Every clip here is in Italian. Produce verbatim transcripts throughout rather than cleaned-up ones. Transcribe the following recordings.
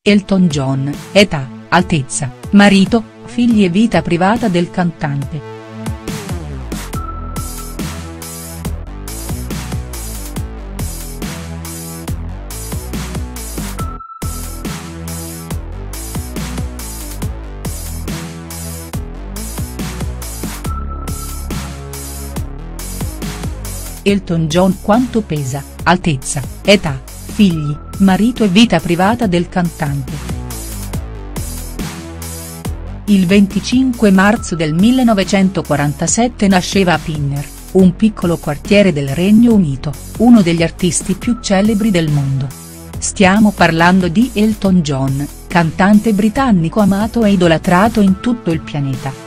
Elton John, età, altezza, marito, figli e vita privata del cantante. Elton John. Quanto pesa, altezza, età, figli, marito e vita privata del cantante. Il venticinque marzo del millenovecentoquarantasette nasceva a Pinner, un piccolo quartiere del Regno Unito, uno degli artisti più celebri del mondo. Stiamo parlando di Elton John, cantante britannico amato e idolatrato in tutto il pianeta.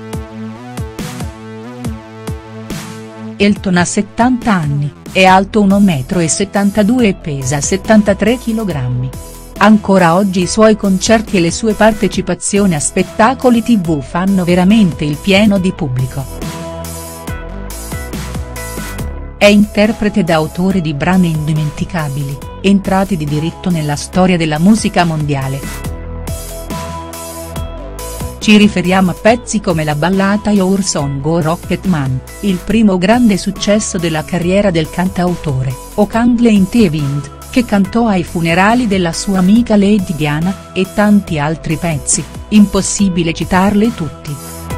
Elton ha settanta anni, è alto uno virgola settantadue metri e pesa settantatré chilogrammi. Ancora oggi i suoi concerti e le sue partecipazioni a spettacoli tivù fanno veramente il pieno di pubblico. È interprete ed autore di brani indimenticabili, entrati di diritto nella storia della musica mondiale. Ci riferiamo a pezzi come la ballata Your Song o Rocket Man, il primo grande successo della carriera del cantautore, o Candle in the Wind, che cantò ai funerali della sua amica Lady Diana, e tanti altri pezzi, impossibile citarli tutti.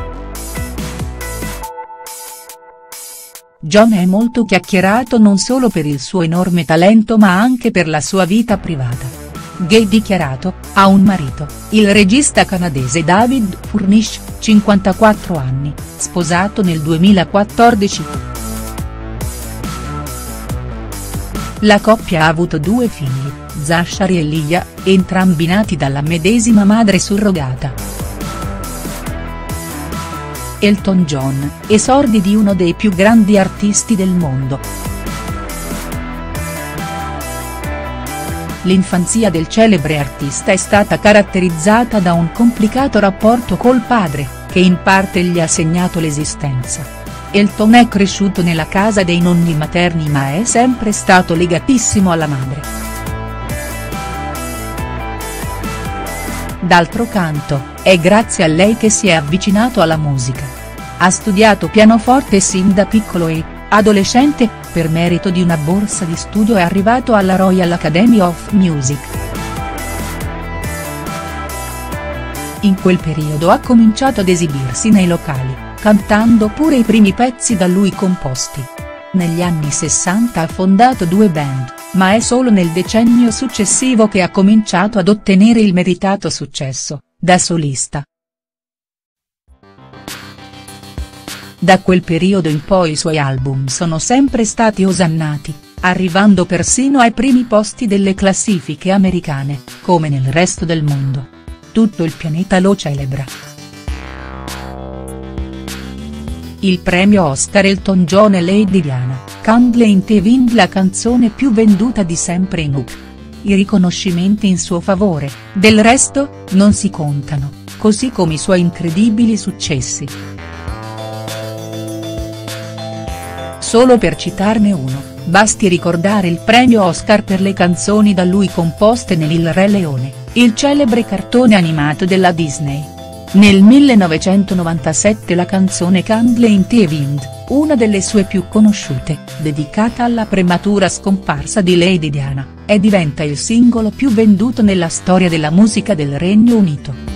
John è molto chiacchierato non solo per il suo enorme talento ma anche per la sua vita privata. Gay dichiarato, ha un marito, il regista canadese David Furnish, cinquantaquattro anni, sposato nel duemilaquattordici. La coppia ha avuto due figli, Zachary e Leah, entrambi nati dalla medesima madre surrogata. Elton John, esordi di uno dei più grandi artisti del mondo. L'infanzia del celebre artista è stata caratterizzata da un complicato rapporto col padre, che in parte gli ha segnato l'esistenza. Elton è cresciuto nella casa dei nonni materni ma è sempre stato legatissimo alla madre. D'altro canto, è grazie a lei che si è avvicinato alla musica. Ha studiato pianoforte sin da piccolo e, adolescente, per merito di una borsa di studio è arrivato alla Royal Academy of Music. In quel periodo ha cominciato ad esibirsi nei locali, cantando pure i primi pezzi da lui composti. Negli anni sessanta ha fondato due band, ma è solo nel decennio successivo che ha cominciato ad ottenere il meritato successo, da solista. Da quel periodo in poi i suoi album sono sempre stati osannati, arrivando persino ai primi posti delle classifiche americane, come nel resto del mondo. Tutto il pianeta lo celebra. Il premio Oscar Elton John e Lady Diana, Candle in the Wind, la canzone più venduta di sempre in U K. I riconoscimenti in suo favore, del resto, non si contano, così come i suoi incredibili successi. Solo per citarne uno, basti ricordare il premio Oscar per le canzoni da lui composte nel Il Re Leone, il celebre cartone animato della Disney. Nel millenovecentonovantasette la canzone Candle in the Wind, una delle sue più conosciute, dedicata alla prematura scomparsa di Lady Diana, e diventa il singolo più venduto nella storia della musica del Regno Unito.